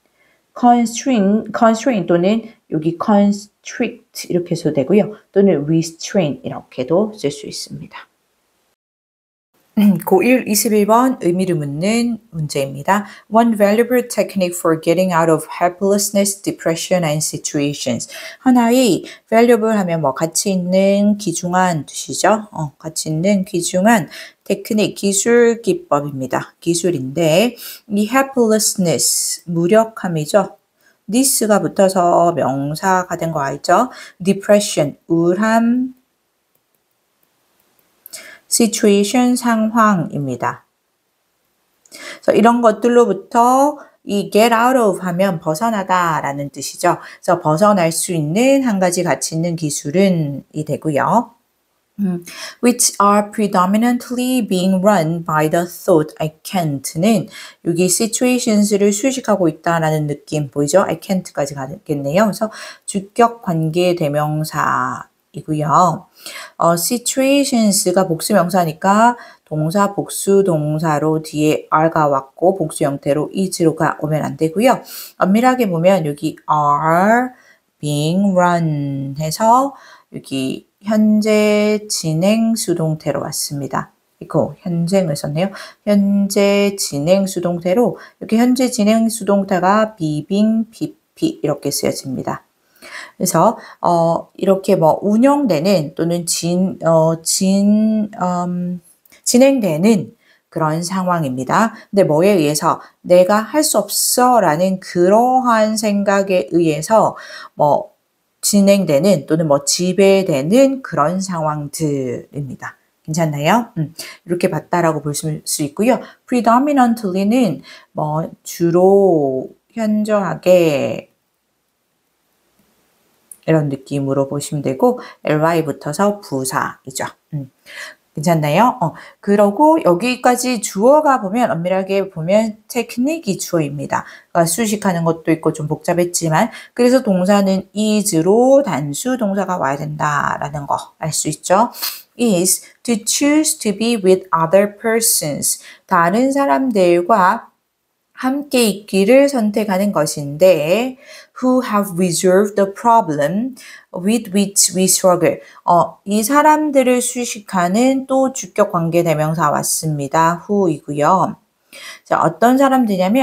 또는 여기 constrict 이렇게 써도 되고요. 또는 restrain 이렇게도 쓸 수 있습니다. 고1 21번 의미를 묻는 문제입니다. One valuable technique for getting out of helplessness, depression, and situations. 하나의 valuable 하면 가치 있는, 귀중한 뜻이죠. 가치 있는, 귀중한 테크닉, 기술 기법입니다. 기술인데 이 helplessness, 무력함이죠. this가 붙어서 명사가 된 거 알죠? depression, 우울함, situation, 상황입니다. 그래서 이런 것들로부터 이 get out of 하면 벗어나다 라는 뜻이죠. 그래서 벗어날 수 있는 한 가지 가치 있는 기술은 이 되고요. which are predominantly being run by the thought I can't는 여기 situations를 수식하고 있다라는 느낌 보이죠? I can't까지 가겠네요. 그래서 주격 관계 대명사이고요. situations가 복수 명사니까 동사 복수 동사로 뒤에 are가 왔고 복수 형태로 is로가 오면 안 되고요. 엄밀하게 보면 여기 are being run 해서 여기 현재 진행 수동태로 왔습니다. 이거 현재를 썼네요. 현재 진행 수동태로 이렇게 현재 진행 수동태가 being, BP 이렇게 쓰여집니다. 그래서 이렇게 운영되는 또는 진행되는 그런 상황입니다. 근데 뭐에 의해서 내가 할 수 없어라는 그러한 생각에 의해서 진행되는 또는 지배되는 그런 상황들입니다. 괜찮나요? 이렇게 봤다라고 볼 수 있고요. predominantly는 주로 현저하게 이런 느낌으로 보시면 되고 ly 붙어서 부사이죠. 괜찮나요? 그러고 여기까지 주어가 보면 엄밀하게 보면 테크닉이 주어입니다. 그러니까 수식하는 것도 있고 좀 복잡했지만 그래서 동사는 is로 단수 동사가 와야 된다라는 거 알 수 있죠. is to choose to be with other persons 다른 사람들과 함께 있기를 선택하는 것인데 who have resolved the problem with which we struggle. 이 사람들을 수식하는 또 주격 관계 대명사 왔습니다. who이고요. 자, 어떤 사람들이냐면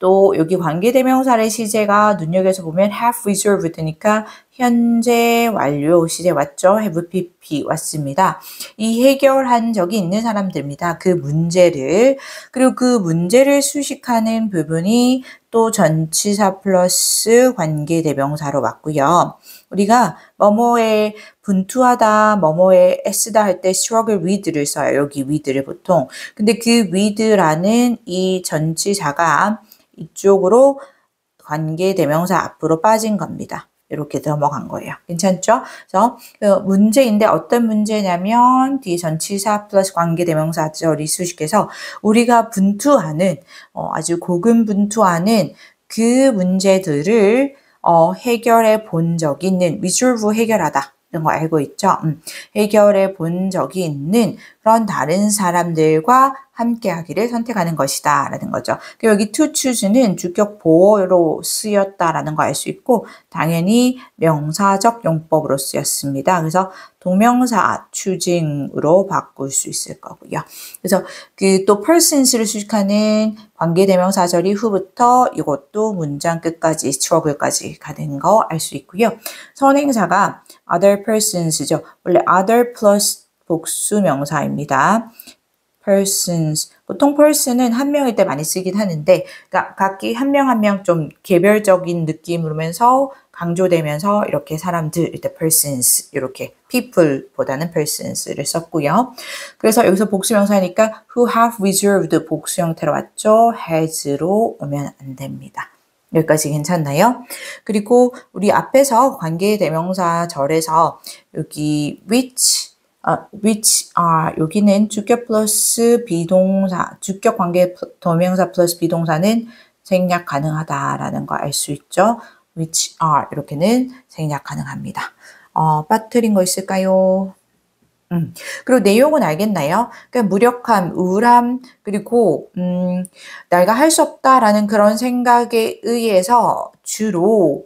또 여기 관계대명사의 시제가 눈여겨서 보면 have resolved니까 현재 완료 시제 왔죠? have pp 왔습니다. 이 해결한 적이 있는 사람들입니다. 그 문제를. 그리고 그 문제를 수식하는 부분이 또 전치사 플러스 관계대명사로 왔고요. 우리가 뭐뭐에 분투하다, 뭐뭐에 애쓰다 할 때 struggle with를 써요. 여기 with를 보통. 근데 그 with라는 이 전치사가 이쪽으로 관계대명사 앞으로 빠진 겁니다. 이렇게 넘어간 거예요. 괜찮죠? 그래서 문제인데 어떤 문제냐면 뒤에 전치사 플러스 관계대명사절이 수식해서 우리가 분투하는 아주 고군분투하는 그 문제들을 해결해 본 적이 있는 resolve 해결하다 이런 거 알고 있죠? 해결해 본 적이 있는 그런 다른 사람들과 함께 하기를 선택하는 것이다 라는 거죠. 여기 to choose는 주격 보어로 쓰였다라는 거 알 수 있고 당연히 명사적 용법으로 쓰였습니다. 그래서 동명사 choosing으로 바꿀 수 있을 거고요. 그래서 그 또 persons를 수식하는 관계대명사절이 후부터 이것도 문장 끝까지 struggle까지 가는 거 알 수 있고요. 선행사가 other persons죠. 원래 other plus 복수명사입니다. persons. 보통 person은 한 명일 때 많이 쓰긴 하는데, 그러니까 각기 한 명 한 명 좀 개별적인 느낌으로면서 강조되면서 이렇게 사람들, 일때 persons, 이렇게 people보다는 persons를 썼고요. 그래서 여기서 복수명사니까 who have reserved 복수 형태로 왔죠. has로 오면 안 됩니다. 여기까지 괜찮나요? 그리고 우리 앞에서 관계대명사 절에서 여기 which are 여기는 주격 플러스 비동사, 주격 관계 동명사 플러스 비동사는 생략 가능하다라는 거 알 수 있죠. which are 이렇게는 생략 가능합니다. 빠뜨린 거 있을까요? 그리고 내용은 알겠나요? 그러니까 무력함, 우울함, 그리고 내가 할 수 없다라는 그런 생각에 의해서 주로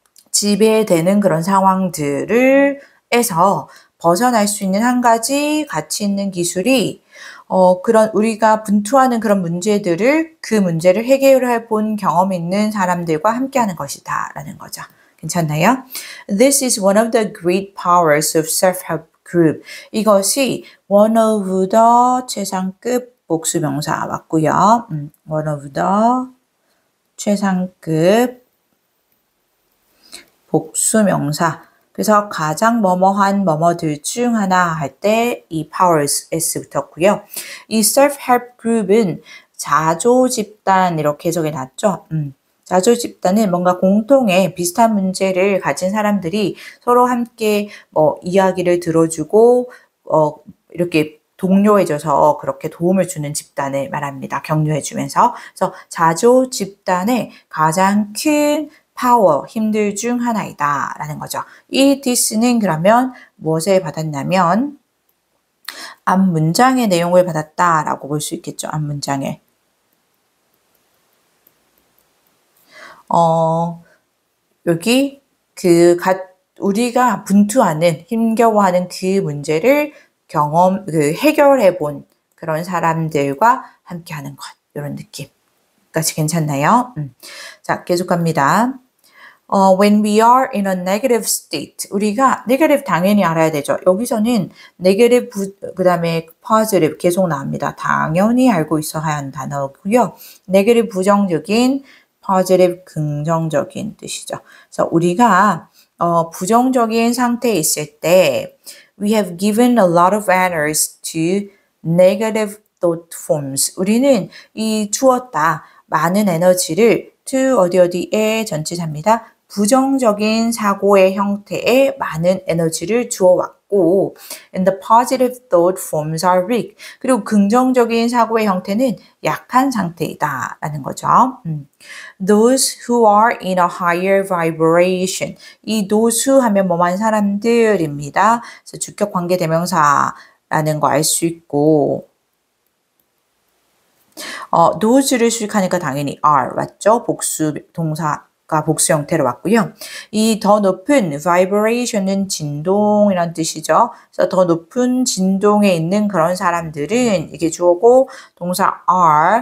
지배되는 그런 상황들을 에서 벗어날 수 있는 한 가지 가치 있는 기술이 그런 우리가 분투하는 그런 문제들을 그 문제를 해결해 본 경험 있는 사람들과 함께하는 것이다 라는 거죠. 괜찮나요? This is one of the great powers of self-help group. 이것이 one of the 최상급 복수명사 맞고요. one of the 최상급 복수명사. 그래서 가장 뭐뭐한 뭐뭐들 중 하나 할 때 이 powers s 붙었고요. 이 self-help group은 자조 집단 이렇게 해석해 놨죠. 자조 집단은 뭔가 공통의 비슷한 문제를 가진 사람들이 서로 함께 이야기를 들어주고 이렇게 동료해줘서 그렇게 도움을 주는 집단을 말합니다. 격려해주면서. 그래서 자조 집단의 가장 큰 파워, 힘들 중 하나이다 라는 거죠. 이 this는 그러면 무엇을 받았냐면 앞 문장의 내용을 받았다 라고 볼 수 있겠죠. 앞 문장에. 여기 우리가 분투하는, 힘겨워하는 그 문제를 해결해 본 그런 사람들과 함께 하는 것. 이런 느낌. 까지 괜찮나요? 자, 계속 갑니다. When we are in a negative state. 우리가 negative 당연히 알아야 되죠. 여기서는 negative 그 다음에 positive 계속 나옵니다. 당연히 알고 있어야 하는 단어고요. negative 부정적인, positive 긍정적인 뜻이죠. 그래서 우리가 부정적인 상태에 있을 때 we have given a lot of energy to negative thought forms. 우리는 주었다. 많은 에너지를 to 어디에 전치사입니다. 부정적인 사고의 형태에 많은 에너지를 주어왔고 and the positive thought forms are weak. 그리고 긍정적인 사고의 형태는 약한 상태이다 라는 거죠. Those who are in a higher vibration. 이 those who 하면 뭐만 사람들입니다. 그래서 주격 관계 대명사라는 거 알 수 있고 those를 수식하니까 당연히 are 맞죠? 복수 동사가 복수 형태로 왔고요. 이 더 높은 vibration은 진동이란 뜻이죠. 그래서 더 높은 진동에 있는 그런 사람들은 이게 주어고 동사 are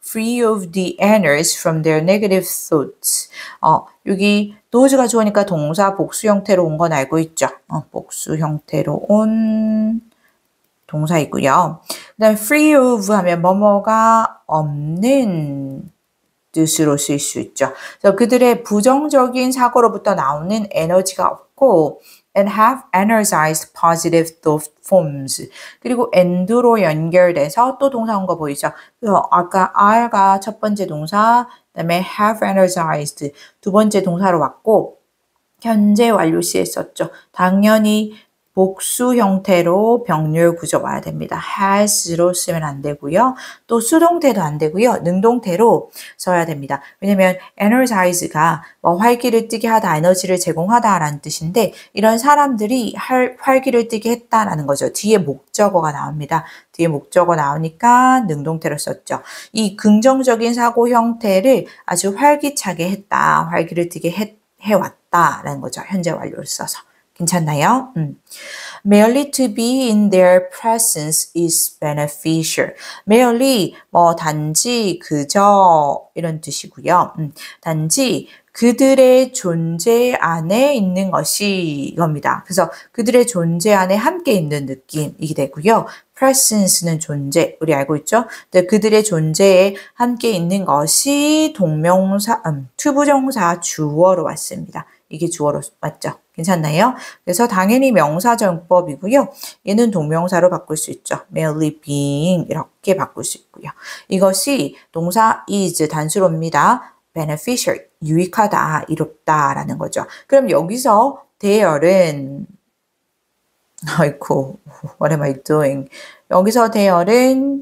free of the inners from their negative thoughts. 여기 does가 좋으니까 동사 복수 형태로 온 건 알고 있죠. 복수 형태로 온 동사이고요. 그 다음에 free of 하면 뭐뭐가 없는 뜻으로 쓸 수 있죠. 그래서 그들의 부정적인 사고로부터 나오는 에너지가 없고 and have energized positive thought forms. 그리고 and로 연결돼서 또 동사 온 거 보이죠? 그래서 아까 are가 첫 번째 동사, 그다음에 have energized 두 번째 동사로 왔고 현재 완료 시에 썼죠. 당연히 복수 형태로 병렬 구조 와야 됩니다. has로 쓰면 안 되고요. 또 수동태도 안 되고요. 능동태로 써야 됩니다. 왜냐면 energize가 활기를 띠게 하다, 에너지를 제공하다라는 뜻인데 이런 사람들이 활기를 띠게 했다라는 거죠. 뒤에 목적어가 나옵니다. 뒤에 목적어 나오니까 능동태로 썼죠. 이 긍정적인 사고 형태를 아주 활기차게 했다, 활기를 띠게 해왔다라는 거죠. 현재 완료를 써서. 괜찮나요? Merely to be in their presence is beneficial. Merely 단지 그저 이런 뜻이고요. 단지 그들의 존재 안에 있는 것이 이겁니다. 그래서 그들의 존재 안에 함께 있는 느낌이 되고요. presence는 존재, 우리 알고 있죠? 그들의 존재에 함께 있는 것이 동명사, 투부정사 주어로 왔습니다. 이게 주어로 맞죠? 괜찮나요? 그래서 당연히 명사정법이고요. 얘는 동명사로 바꿀 수 있죠. merely being 이렇게 바꿀 수 있고요. 이것이 동사 is 단수로입니다. beneficial, 유익하다, 이롭다라는 거죠. 그럼 여기서 대열은 아이고, what am I doing? 여기서 대열은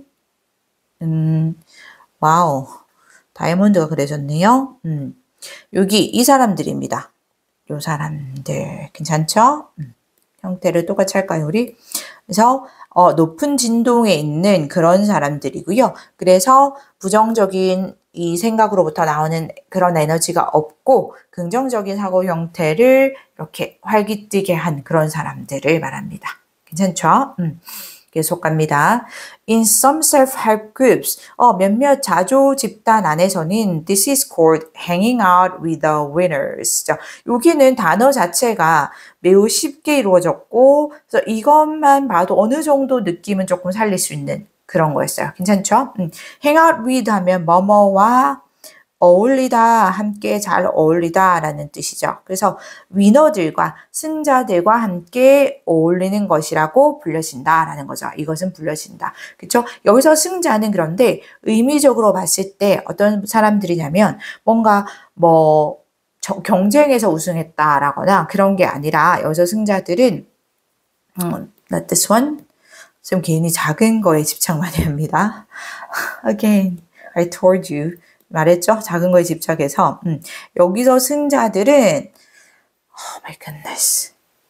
와우, 다이아몬드가 그려졌네요. 여기 이 사람들입니다. 요 사람들 괜찮죠? 형태를 똑같이 할까요, 우리? 그래서 높은 진동에 있는 그런 사람들이고요. 그래서 부정적인 이 생각으로부터 나오는 그런 에너지가 없고 긍정적인 사고 형태를 이렇게 활기띠게 한 그런 사람들을 말합니다. 괜찮죠? 계속 갑니다. In some self-help groups, 몇몇 자조 집단 안에서는 this is called hanging out with the winners. 자, 여기는 단어 자체가 매우 쉽게 이루어졌고 그래서 이것만 봐도 어느 정도 느낌은 조금 살릴 수 있는 그런 거였어요. 괜찮죠? hang out with 하면 뭐뭐와 어울리다, 함께 잘 어울리다 라는 뜻이죠. 그래서 위너들과 승자들과 함께 어울리는 것이라고 불려진다 라는 거죠. 이것은 불려진다. 그렇죠? 여기서 승자는 그런데 의미적으로 봤을 때 어떤 사람들이냐면 뭔가 경쟁에서 우승했다라거나 그런 게 아니라 여기서 승자들은 not this one. 좀 괜히 작은 거에 집착 많이 합니다. Again, I told you. 말했죠? 작은 거에 집착해서 여기서 승자들은 Oh my goodness.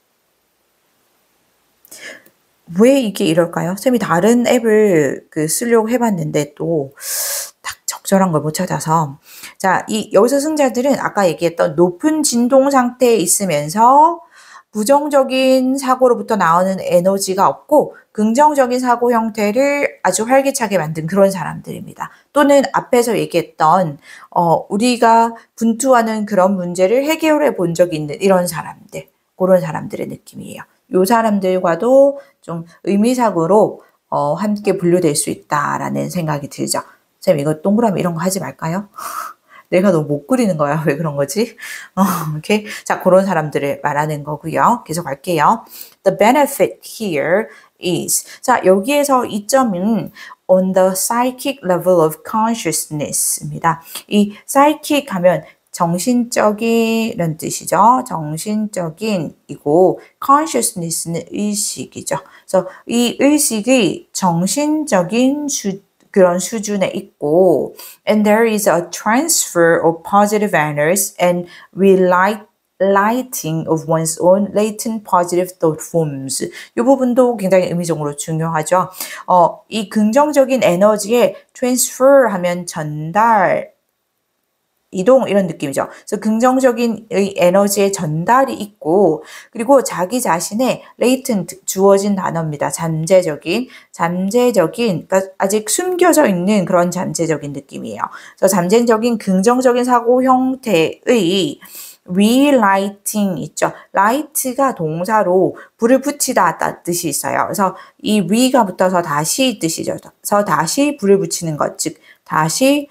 왜 이게 이럴까요? 쌤이 다른 앱을 쓰려고 해봤는데 또 딱 적절한 걸 못 찾아서 자, 여기서 승자들은 아까 얘기했던 높은 진동 상태에 있으면서 부정적인 사고로부터 나오는 에너지가 없고 긍정적인 사고 형태를 아주 활기차게 만든 그런 사람들입니다. 또는 앞에서 얘기했던 우리가 분투하는 그런 문제를 해결해 본 적이 있는 이런 사람들, 그런 사람들의 느낌이에요. 이 사람들과도 좀 의미상으로 함께 분류될 수 있다라는 생각이 들죠. 쌤 이거 동그라미 이런 거 하지 말까요? 내가 너무 못 그리는 거야. 왜 그런 거지? 오케이. 자, 그런 사람들을 말하는 거고요. 계속 할게요. The benefit here is. 자, 여기에서 이점은 on the psychic level of consciousness입니다. 이 psychic 하면 정신적이라는 뜻이죠. 정신적인이고 consciousness는 의식이죠. 그래서 이 의식이 정신적인 그런 수준에 있고 and there is a transfer of positive energies and relighting of one's own latent positive thought forms. 이 부분도 굉장히 의미적으로 중요하죠. 이 긍정적인 에너지에 transfer 하면 전달 이동 이런 느낌이죠. 그래서 긍정적인 에너지의 전달이 있고 그리고 자기 자신의 latent 주어진 단어입니다. 잠재적인 그러니까 아직 숨겨져 있는 그런 잠재적인 느낌이에요. 그래서 잠재적인 긍정적인 사고 형태의 relighting 있죠. light가 동사로 불을 붙이다 뜻이 있어요. 그래서 이 re가 붙어서 다시 뜻이죠. 그래서 다시 불을 붙이는 것, 즉 다시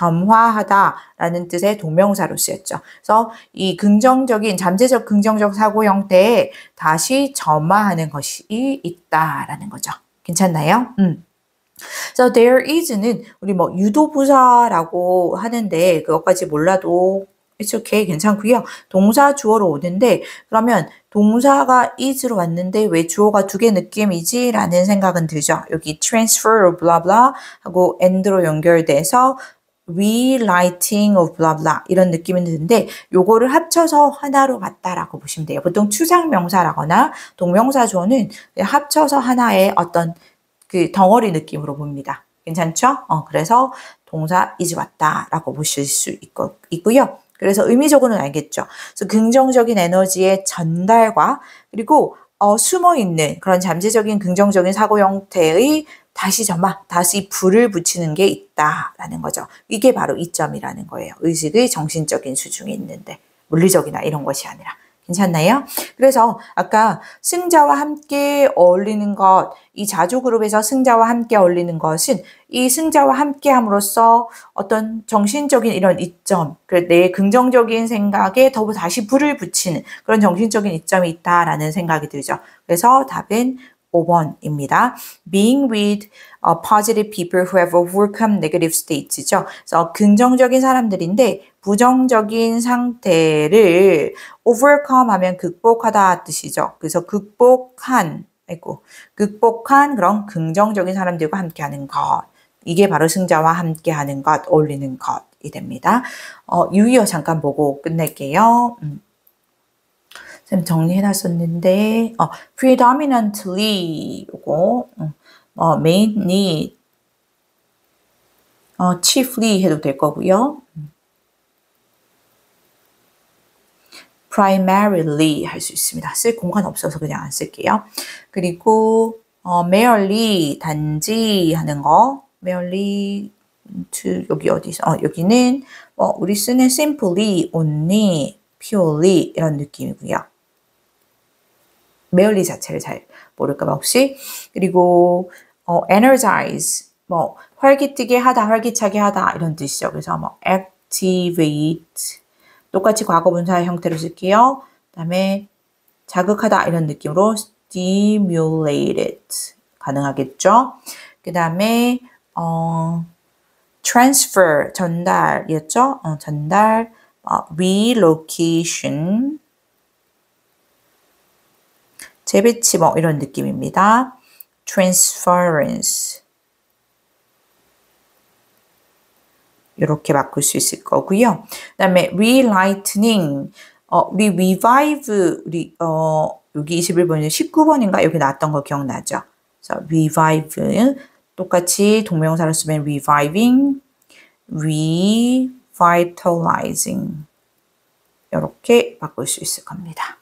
점화하다라는 뜻의 동명사로 쓰였죠. 그래서 이 잠재적 긍정적 사고 형태에 다시 점화하는 것이 있다라는 거죠. 괜찮나요? 그래서 there is는 우리 뭐 유도부사라고 하는데 그것까지 몰라도 it's okay 괜찮고요. 동사 주어로 오는데 그러면 동사가 is로 왔는데 왜 주어가 두 개 느낌이지? 라는 생각은 들죠. 여기 transfer blah blah 하고 and로 연결돼서 relighting of blah blah 이런 느낌이 드는데 요거를 합쳐서 하나로 봤다라고 보시면 돼요. 보통 추상명사라거나 동명사 주어는 합쳐서 하나의 어떤 그 덩어리 느낌으로 봅니다. 괜찮죠? 그래서 동사 is 왔다라고 보실 수 있고요. 그래서 의미적으로는 알겠죠. 그래서 긍정적인 에너지의 전달과 그리고 숨어있는 그런 잠재적인 긍정적인 사고 형태의 다시 불을 붙이는 게 있다라는 거죠. 이게 바로 이점이라는 거예요. 의식의 정신적인 수중에 있는데 물리적이나 이런 것이 아니라. 괜찮나요? 그래서 아까 승자와 함께 어울리는 것, 이 자조그룹에서 승자와 함께 어울리는 것은 이 승자와 함께 함으로써 어떤 정신적인 이런 이점, 내 긍정적인 생각에 더 다시 불을 붙이는 그런 정신적인 이점이 있다라는 생각이 들죠. 그래서 답은 5번입니다. Being with positive people who have overcome negative states죠. 그래서 긍정적인 사람들인데 부정적인 상태를 overcome 하면 극복하다 뜻이죠. 그래서 극복한 그런 긍정적인 사람들과 함께하는 것. 이게 바로 승자와 함께하는 것, 어울리는 것이 됩니다. 유의어 잠깐 보고 끝낼게요. 쌤 정리해놨었는데 predominantly 요거 mainly chiefly 해도 될 거고요. primarily 할 수 있습니다. 쓸 공간 없어서 그냥 안 쓸게요. 그리고 merely 단지 하는 거 merely to 여기 어디서 여기는 우리 쓰는 simply, only, purely 이런 느낌이고요. merely 자체를 잘 모를까봐 혹시 그리고 energize 활기차게 하다 이런 뜻이죠. 그래서 activate 똑같이 과거분사의 형태로 쓸게요. 그다음에 자극하다 이런 느낌으로 stimulated 가능하겠죠. 그다음에 transfer 전달이었죠. 전달 relocation 재배치 이런 느낌입니다. transference 이렇게 바꿀 수 있을 거고요. 그다음에 relightening 우리 revive 여기 21번이 19번인가 여기 나왔던 거 기억나죠? 그래서 revive 똑같이 동명사로 쓰면 reviving, revitalizing 이렇게 바꿀 수 있을 겁니다.